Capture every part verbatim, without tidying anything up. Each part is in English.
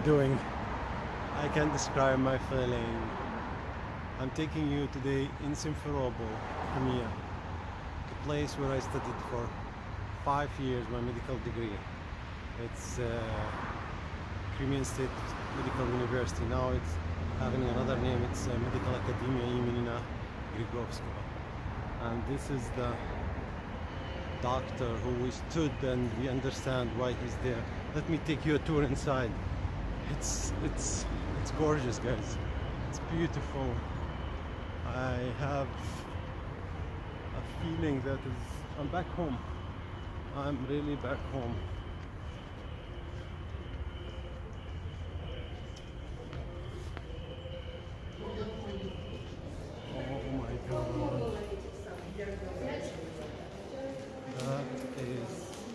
doing? I can't describe my feeling. I'm taking you today in Simferopol, Crimea, the place where I studied for five years my medical degree. It's uh, Crimean State Medical University. Now it's having another name. It's uh, Medical Academia Imenina Grigorovskого. And this is the doctor who we stood, and we understand why he's there. Let me take you a tour inside. It's it's it's gorgeous, guys. It's beautiful. I have a feeling that is I'm back home. I'm really back home. Oh my God. That is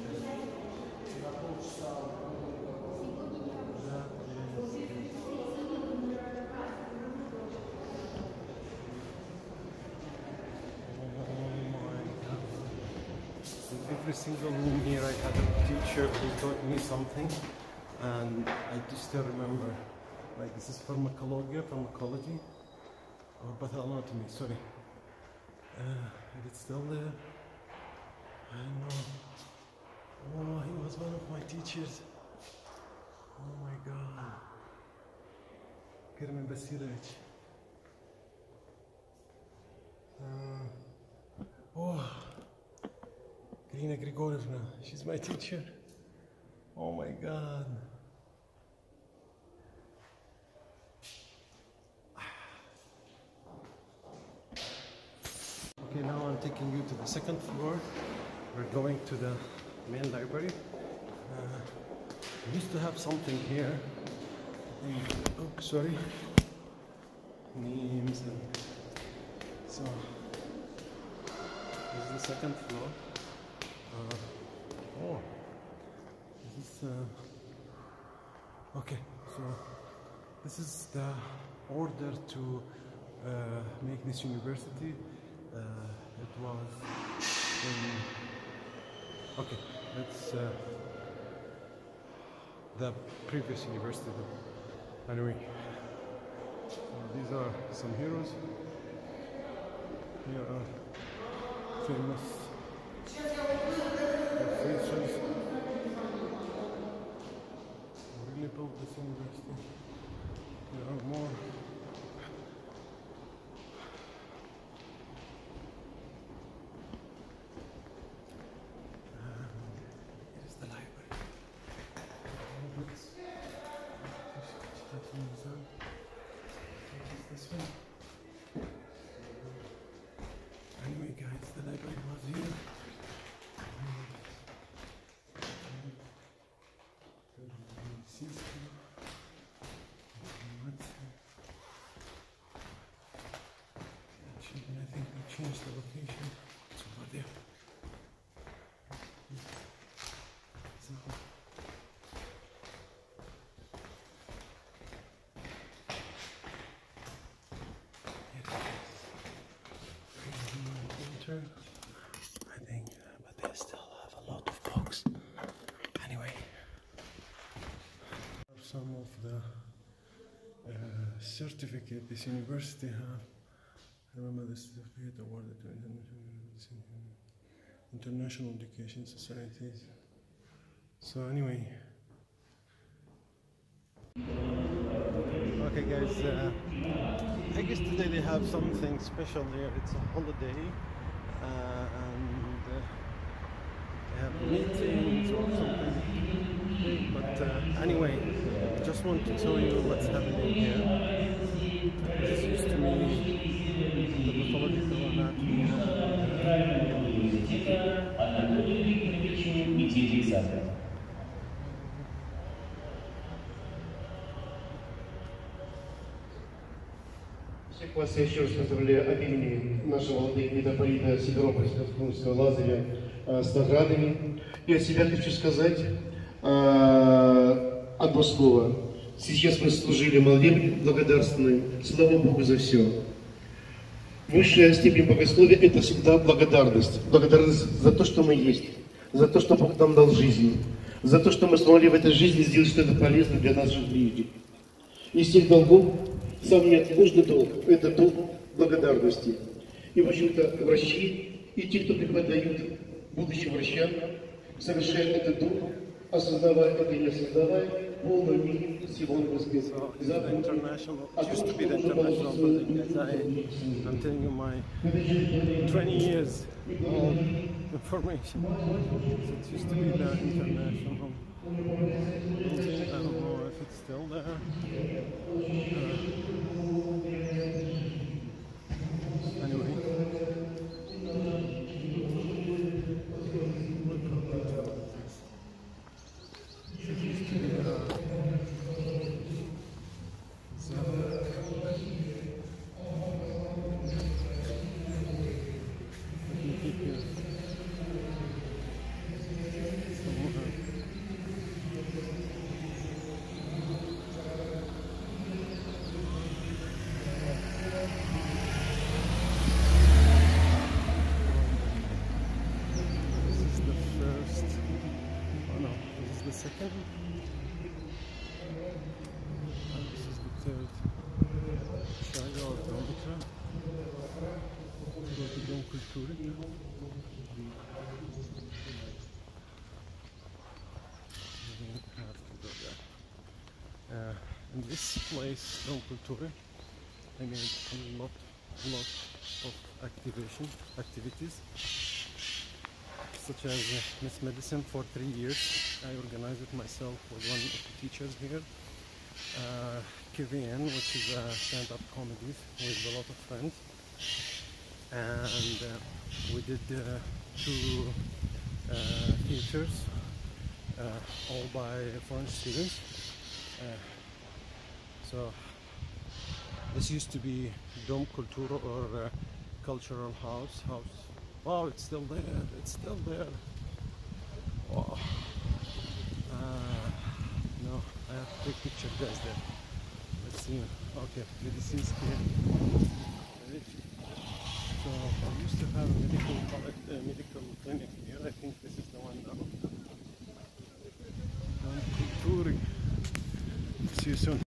every single room here I had a teacher who taught me something, and I just still remember, like this is pharmacology, pharmacology or pathology, sorry. Uh, it's still there. I know. Oh, he was one of my teachers. Oh my God. Kermin Basirovich. Uh, oh. Irina Grigorievna, she's my teacher. Oh my God. Okay, now I'm taking you to the second floor. We're going to the main library. Uh, we used to have something here. Oh, sorry. Names and so. This is the second floor. Uh, oh, this is uh, okay. So this is the order to uh, make this university. Uh, it was in, okay. It's uh, the previous university. Anyway, so these are some heroes. Here are famous. Really built this university. There are more. Um, here is the library. This one. Anyway, guys, the library was here. I think we changed the location. It's over there. So, here it is. I think, but they still have a lot of books. Anyway, some of the uh, certificate this university have. I remember the certificate awarded to international education societies. So anyway. Okay guys, uh, I guess today they have something special here. It's a holiday uh, and uh, they have meetings or something. But uh, anyway, just want to tell you what's happening here. This used to be Всех вас я еще раз поздравляю от имени нашего владыки митрополита Симферопольского Лазаря с наградами. И от себя хочу сказать одно слово. Сейчас мы служили молебен благодарственный. Слава Богу за все. Высшая степень богословия – это всегда благодарность. Благодарность за то, что мы есть, за то, что Бог нам дал жизнь, за то, что мы смогли в этой жизни сделать что-то полезное для наших ближних. Из тех долгов самый неотложный долг – это долг благодарности. И, в общем-то, врачи и те, кто преподают будущим врачам, совершают этот долг, осознавая это и не осознавая, полную мере всего So this is the international, it used to be the international building, as I, I'm telling you my twenty years old information. So it used to be the international building, I don't know if it's still there. Uh, anyway. It used to be uh, the second, and this is the third Şarjı Ortaokulu. Go to Dom Culture. Have to go there. Uh, in this place, Dom Culture, I made a lot, lot of activation activities. Such as uh, Miss Medicine for three years. I organized it myself with one of the teachers here. Uh, K V N, which is a stand-up comedy with a lot of friends. And uh, we did uh, two uh, theaters, uh, all by foreign students. Uh, so this used to be Dom Cultura, or uh, cultural house. house. Wow, it's still there, it's still there. Wow. Uh, no, I have to take picture guys there. Let's see. Okay, Medicinski. So I used to have a medical, uh, medical clinic here. I think this is the one now. See you soon.